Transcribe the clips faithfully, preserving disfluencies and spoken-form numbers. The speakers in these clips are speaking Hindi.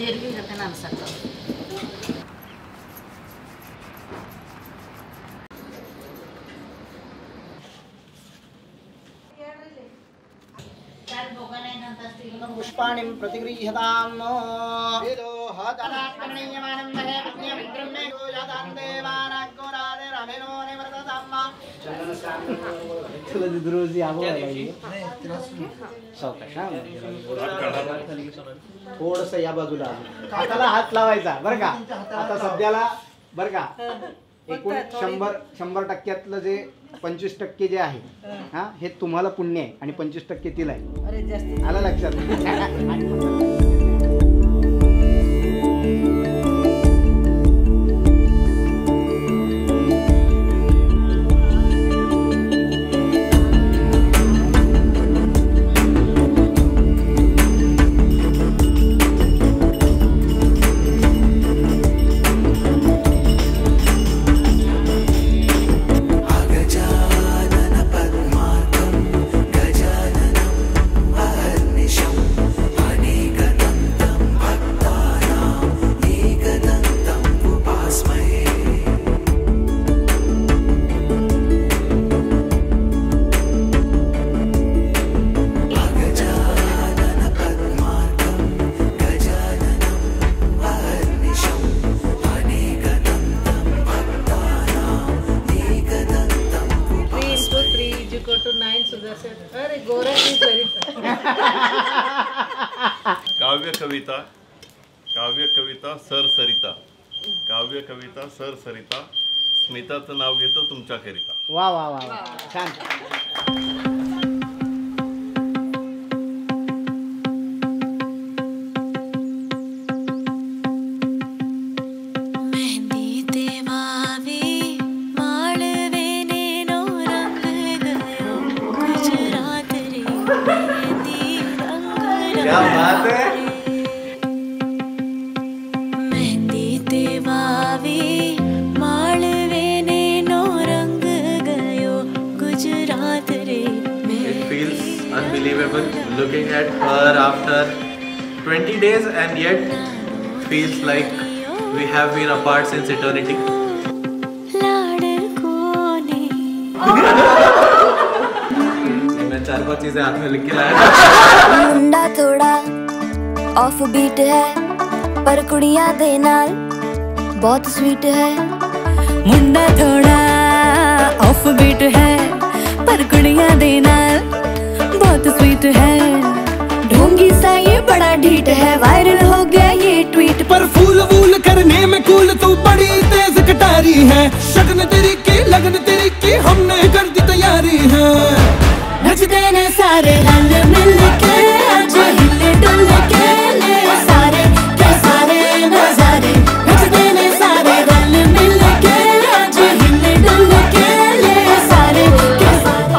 एरवी करते ना सकता पुष्पाणि प्रतिगृह्यताम् वेदो हतनात्मनीयमानं महे पुण्यं ब्रह्मे गोजातां देवानाग्गोरादे रमेनो निवर्तताम् तुला दुरुजी आवडली सावकाश थोडस या बाजूला हाताला हात लावायचा बरं का आता सध्याला बरं का एकूण शंभर शंभर टक्क्यातलं जे पंचवीस टक्के जे आहे हा हे तुम्हाला पुण्य आहे आणि पंचवीस टक्के तिला आहे आलं लक्षात काव्य कविता काव्य कविता सर सरिता काव्य कविता सर सरिता स्मिताचं नाव घेतो तुमच्याकरिता. वा वा वा छान. क्या बात है. मेहंदी देवावी माळवेने नो रंग गयो गुजरात रे. It feels unbelievable looking at her after twenty days and yet feels like we have been apart since eternity. चार पांच चीजें हाथ में लिख के लाया. मुंडा थोड़ा ऑफ बीट है पर कुड़ियां दे नाल बहुत स्वीट है. मुंडा थोड़ा ऑफ बीट है पर कुड़ियां दे नाल बहुत स्वीट है. ढोंगी सा ये बड़ा ढीठ है वायरल हो गया ये ट्वीट पर फूल वूल करने में कूल तू बड़ी तेज कटारी है. शगन तेरी की लगन तेरी की हमने कर दी तैयारी है. नचते ने सारे रल मिल के आज हिले डुल के ले सारे के सारे नजारे. नचते ने सारे रल मिल के आज हिले डुल के ले सारे के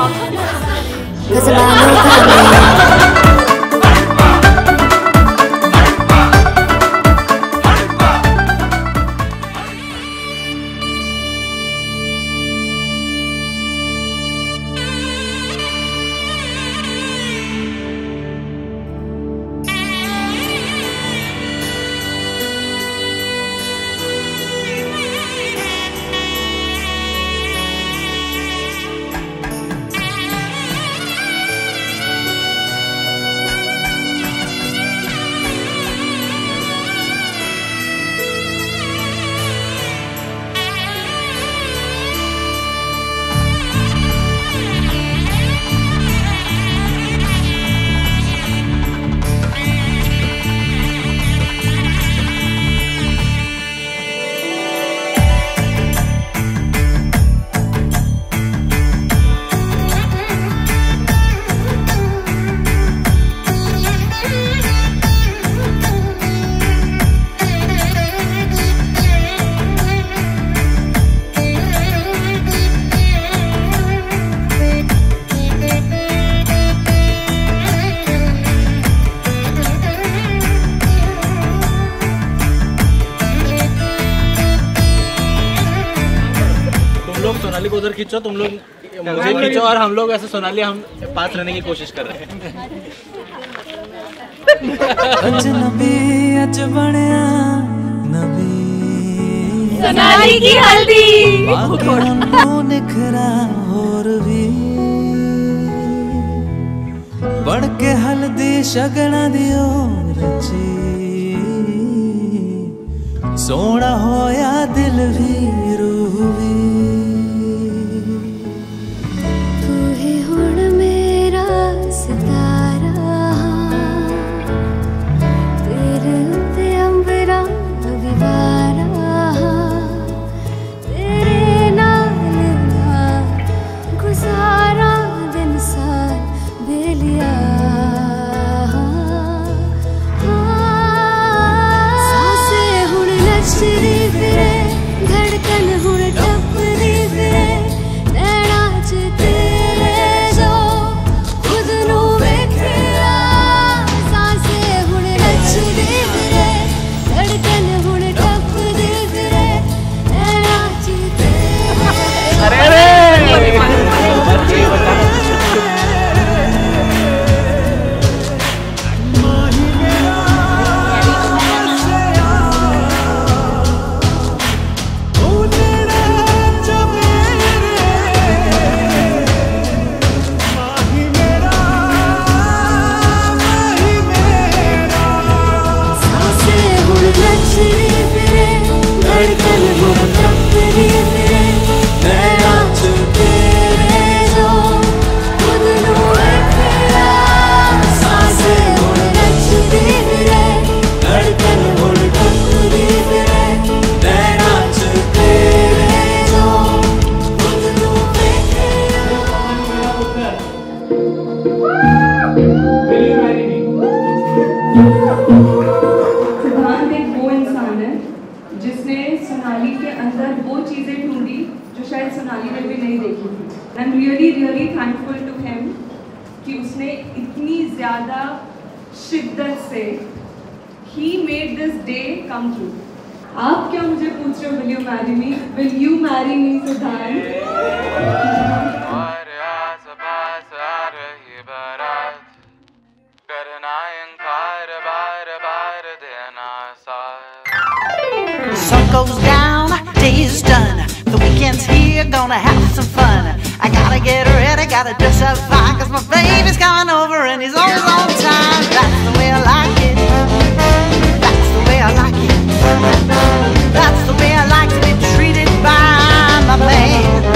सोनाली को उधर खींचो, तुम लोग मुझे खींचो और हम लोग ऐसे सोनाली हम पास रहने की कोशिश कर रहे हैं. अज बनया नबी सोनाली की हल्दी निखरा होर भी बड़ के हल्दी शगना दियो रची सोना होया दिल भी रूह भी तू ही हुण मेरा सितारा तेरे उत्ते अंबरा विवारा तेरे नाल ना गुजारा दिन साल बेलिया सांसें हुण नचदी फिरे धड़कन हुण टपदी फिरे नैना च तेरे जो खुद नू वेखिया सांसें हुण नचदी फिरे धड़कन हुण टपदी फिरे नैना च तेरे सिद्धांत एक वो इंसान है जिसने सोनाली के अंदर वो चीज़ें ढूंढी जो शायद सोनाली ने भी नहीं देखी थी। I am really really thankful to him कि उसने इतनी ज़्यादा शिद्दत से ही made this day come true. आप क्या मुझे पूछ रहे हो, will you marry me? Will you marry me Siddhant? Sun goes down, day is done. The weekend's here, gonna have some fun. I gotta get ready, gotta dress up fine, cause my baby's coming over and he's always on time. That's the way I like it. That's the way I like it. That's the way I like to be treated by my man.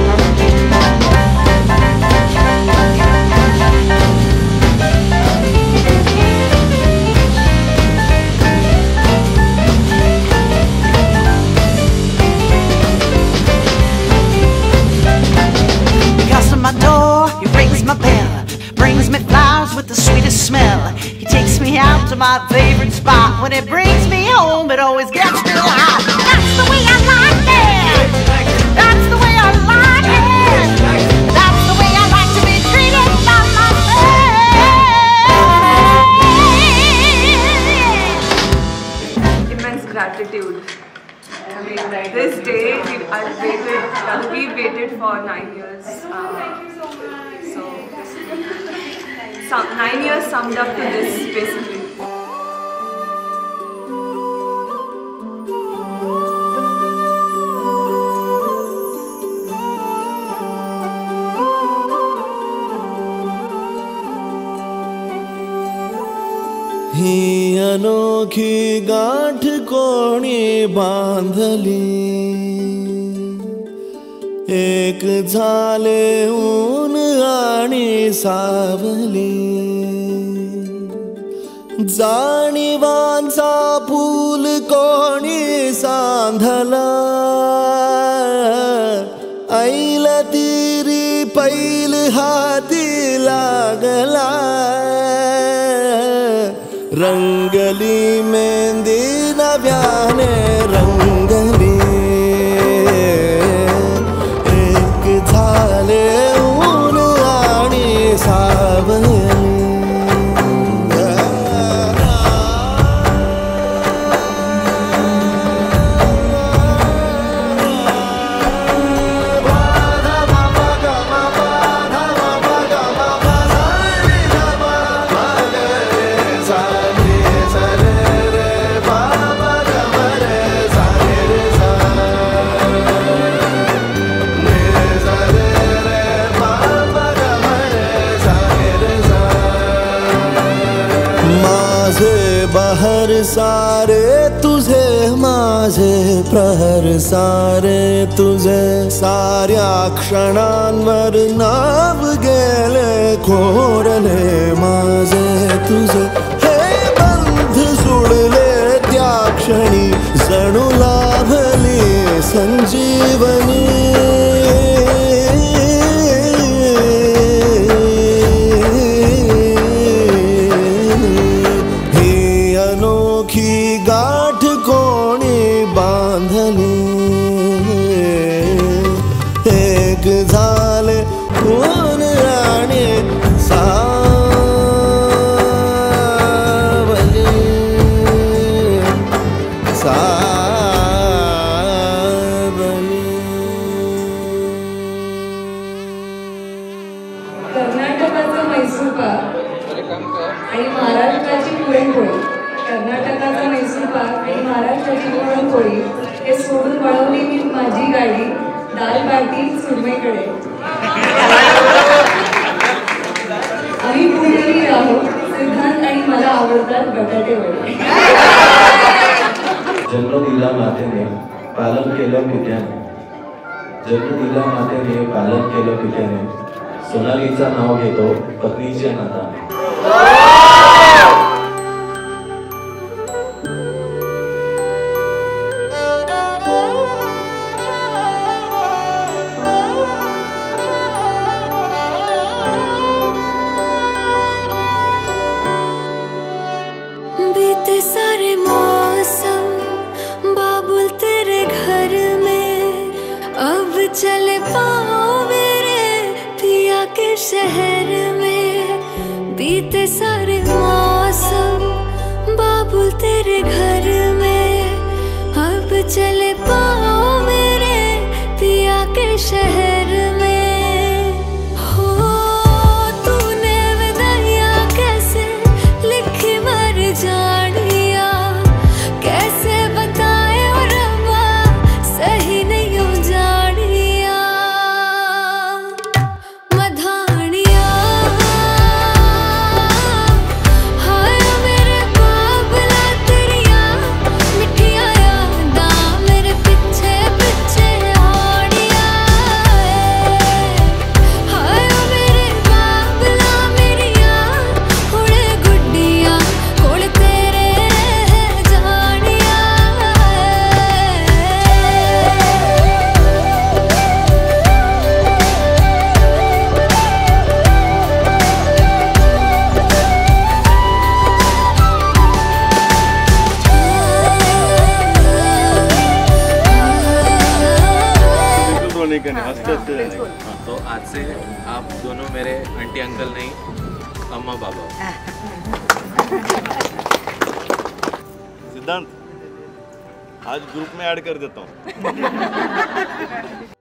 My door, he rings my bell, brings me flowers with the sweetest smell. He takes me out to my favorite spot. When he brings me home, it always gets real hot. That's the way I like it. That's the way I like it. That's the way I like to be treated by my man. Immense gratitude. I mean, this day we, I've waited, uh, we waited for nine years. Uh, Thank you so much. So, some, nine years summed up to this basically. ही अनोखी गांठ कोणी बांधली एक झाले ऊन आणि सावली जाणीवांचा फूल कोणी सांधला ऐल तिरी पैल हाती लागला रंगली मेहंदी नव्याने रंगली एक झाले ऊन आणि सावली बहर सारे तुझे माझे प्रहर सारे तुझे साऱ्या क्षणांवर नाव गेले कोरले माझे तुझे हे बंध जुळले त्या क्षणी जणू लाभली संजीवनी गाठ कोणी बांधली एक झाले कोण राणे सावली सावली. कर्नाटकाचं मैसूर पाक आणि महाराष्ट्राची पुरणपोळी कर्नाटकाचा मैसूर पाक आणि महाराष्ट्राची पुरणपोळी हे सोडून वळवली मी माझी गाडी दाल बाटी सुरमेकडे. आम्ही पुणेरी आहोत. सिद्धांत आणि मला आवडतात बटाटे वडे. जन्म दिला मातेने पालन केलं पित्याने जन्म दिला मातेने पालन केलं पित्याने सोनालीचं नाव घेतो पत्नीच्या नाताने. बीते सारे मौसम बाबुल तेरे घर में अब चले पाओ मेरे पिया के शहर में. बीते सारे मौसम बाबुल तेरे घर में अब चले पाओ मेरे पिया के शहर में. जानिया कैसे बताए और रब्बा सही नहीं हो जानिया मधानिया हाय मेरे बाबला तेरिया मिठिया यादा मेरे पीछे पीछे आड़िया हाय मेरे बाबला मेरिया उड़े गुड्डिया तो आज से आप दोनों मेरे आंटी अंकल नहीं अम्मा बाबा. सिद्धांत आज ग्रुप में ऐड कर देता हूँ.